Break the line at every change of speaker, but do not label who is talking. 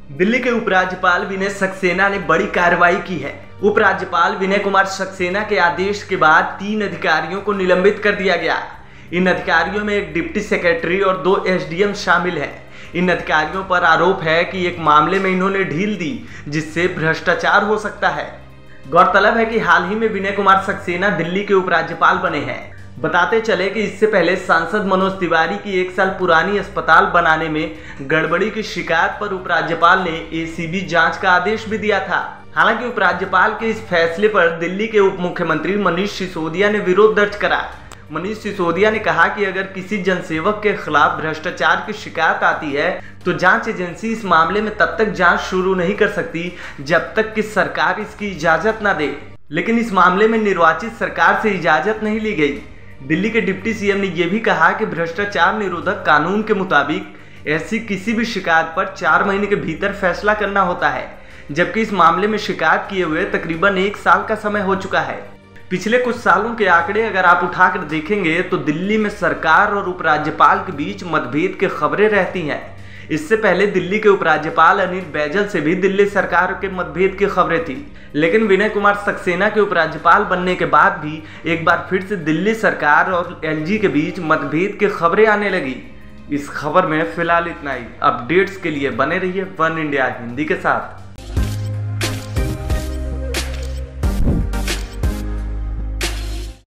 दिल्ली के उपराज्यपाल विनय सक्सेना ने बड़ी कार्रवाई की है। उपराज्यपाल विनय कुमार सक्सेना के आदेश के बाद 3 अधिकारियों को निलंबित कर दिया गया। इन अधिकारियों में एक डिप्टी सेक्रेटरी और 2 एसडीएम शामिल हैं। इन अधिकारियों पर आरोप है कि एक मामले में इन्होंने ढील दी जिससे भ्रष्टाचार हो सकता है। गौरतलब है कि हाल ही में विनय कुमार सक्सेना दिल्ली के उपराज्यपाल बने हैं। बताते चले कि इससे पहले सांसद मनोज तिवारी की 1 साल पुरानी अस्पताल बनाने में गड़बड़ी की शिकायत पर उपराज्यपाल ने एसीबी जांच का आदेश भी दिया था। हालांकि उपराज्यपाल के इस फैसले पर दिल्ली के उप मुख्यमंत्री मनीष सिसोदिया ने विरोध दर्ज करा। मनीष सिसोदिया ने कहा कि अगर किसी जनसेवक के खिलाफ भ्रष्टाचार की शिकायत आती है तो जांच एजेंसी इस मामले में तब तक जांच शुरू नहीं कर सकती जब तक कि सरकार इसकी इजाजत न दे। लेकिन इस मामले में निर्वाचित सरकार से इजाजत नहीं ली गई। दिल्ली के डिप्टी सीएम ने यह भी कहा कि भ्रष्टाचार निरोधक कानून के मुताबिक ऐसी किसी भी शिकायत पर 4 महीने के भीतर फैसला करना होता है, जबकि इस मामले में शिकायत किए हुए तकरीबन 1 साल का समय हो चुका है। पिछले कुछ सालों के आंकड़े अगर आप उठाकर देखेंगे तो दिल्ली में सरकार और उपराज्यपाल के बीच मतभेद की खबरें रहती हैं। इससे पहले दिल्ली के उपराज्यपाल अनिल बैजल से भी दिल्ली सरकार के मतभेद की खबरें थी, लेकिन विनय कुमार सक्सेना के उपराज्यपाल बनने के बाद भी एक बार फिर से दिल्ली सरकार और एलजी के बीच मतभेद की खबरें आने लगी। इस खबर में फिलहाल इतना ही। अपडेट्स के लिए बने रहिए वन इंडिया हिंदी के साथ।